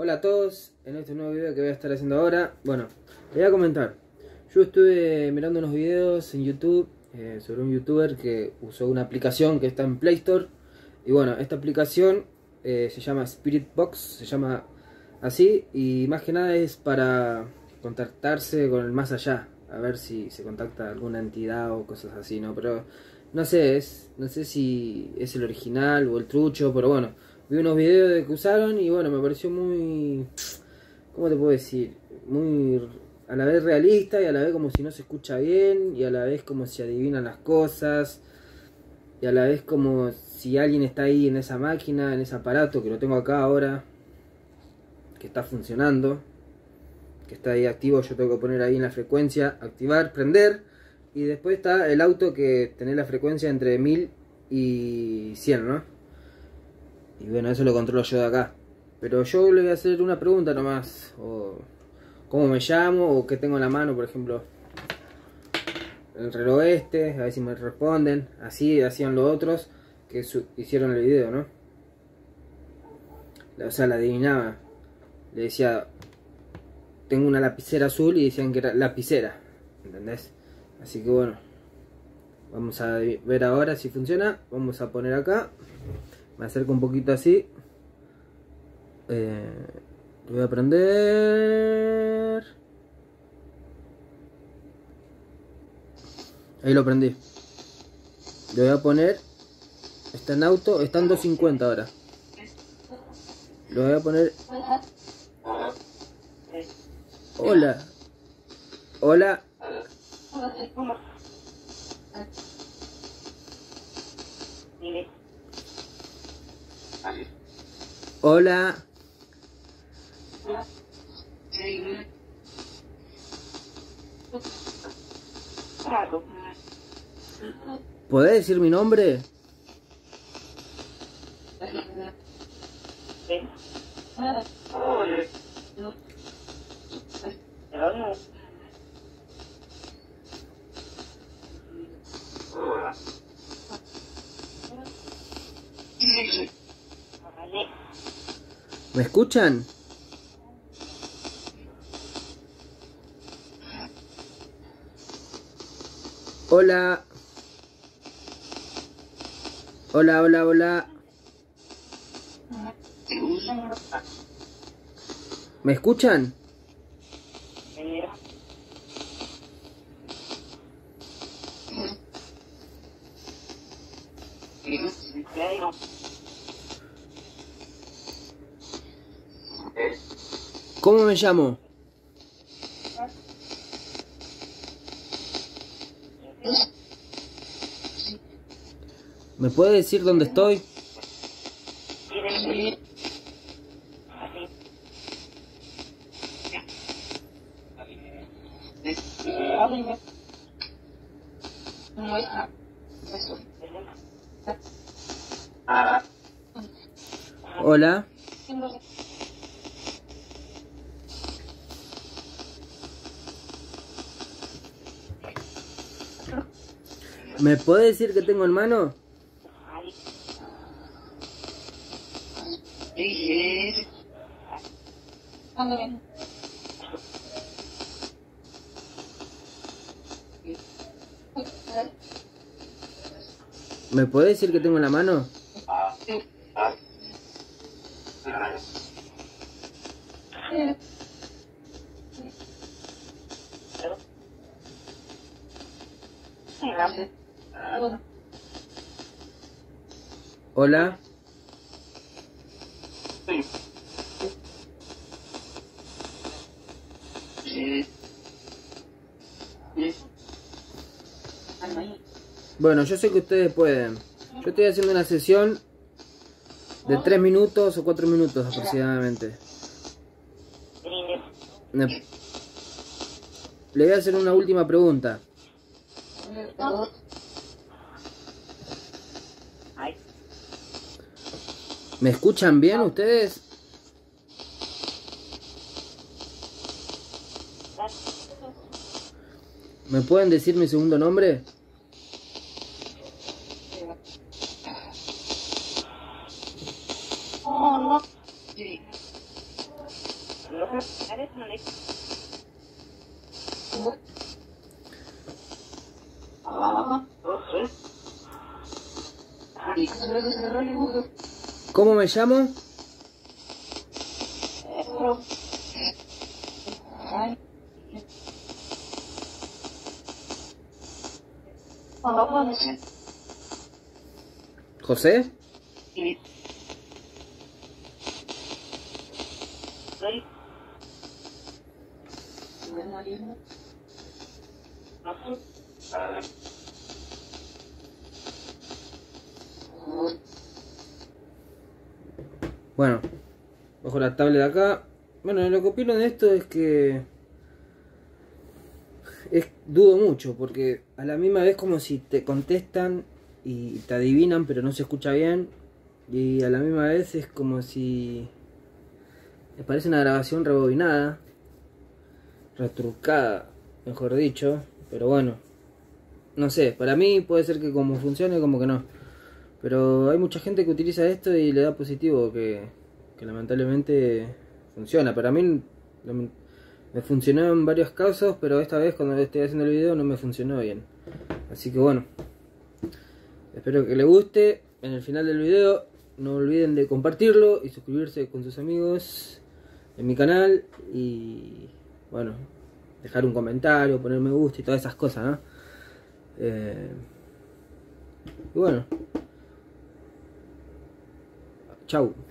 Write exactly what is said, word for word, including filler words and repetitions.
Hola a todos, en este nuevo video que voy a estar haciendo ahora, bueno, les voy a comentar. Yo estuve mirando unos videos en YouTube eh, sobre un youtuber que usó una aplicación que está en Play Store. Y bueno, esta aplicación eh, se llama Spirit Box, se llama así, y más que nada es para contactarse con el más allá, a ver si se contacta alguna entidad o cosas así, ¿no? Pero no sé, es, no sé si es el original o el trucho, pero bueno, vi unos videos de que usaron y bueno, me pareció muy, ¿cómo te puedo decir? Muy a la vez realista y a la vez como si no se escucha bien y a la vez como si adivinan las cosas y a la vez como si alguien está ahí en esa máquina, en ese aparato que lo tengo acá ahora, que está funcionando, que está ahí activo. Yo tengo que poner ahí en la frecuencia, activar, prender, y después está el auto que tiene la frecuencia entre mil y cien, ¿no? Y bueno, eso lo controlo yo de acá. Pero yo le voy a hacer una pregunta nomás, o cómo me llamo, o qué tengo en la mano, por ejemplo el reloj este, a ver si me responden. Así hacían los otros que hicieron el video, ¿no? O sea, la adivinaba. Le decía, tengo una lapicera azul, y decían que era lapicera, ¿entendés? Así que bueno, vamos a ver ahora si funciona. Vamos a poner acá, me acerco un poquito así, eh, lo voy a prender. Ahí lo prendí. Le voy a poner, está en auto, está en doscientos cincuenta ahora. Lo voy a poner. Hola. Hola. Hola. ¿Podés decir mi nombre? ¿Me escuchan? Hola. Hola, hola, hola. ¿Me escuchan? ¿Cómo me llamo? ¿Me puede decir dónde estoy? Hola. ¿Me puede decir qué tengo en mano? ¿Me puede decir qué tengo en la mano? Hola. Bueno, yo sé que ustedes pueden. Yo estoy haciendo una sesión de tres minutos o cuatro minutos aproximadamente. Me... Le voy a hacer una última pregunta. ¿Me escuchan bien ustedes? ¿Me pueden decir mi segundo nombre? ¿Cómo me llamo? ¿José? Bueno, bajo la tablet de acá. Bueno, lo que opino de esto es que es, dudo mucho, porque a la misma vez como si te contestan y te adivinan pero no se escucha bien, y a la misma vez es como si me parece una grabación rebobinada, retrucada, mejor dicho, pero bueno, no sé, para mí puede ser que como funcione como que no, pero hay mucha gente que utiliza esto y le da positivo, que, que lamentablemente funciona. Para mí me funcionó en varios casos, pero esta vez cuando estoy haciendo el video no me funcionó bien. Así que bueno, espero que les guste. En el final del video no olviden de compartirlo y suscribirse con sus amigos en mi canal. Y bueno, dejar un comentario, poner me gusta y todas esas cosas, ¿no? Eh, y bueno, chau.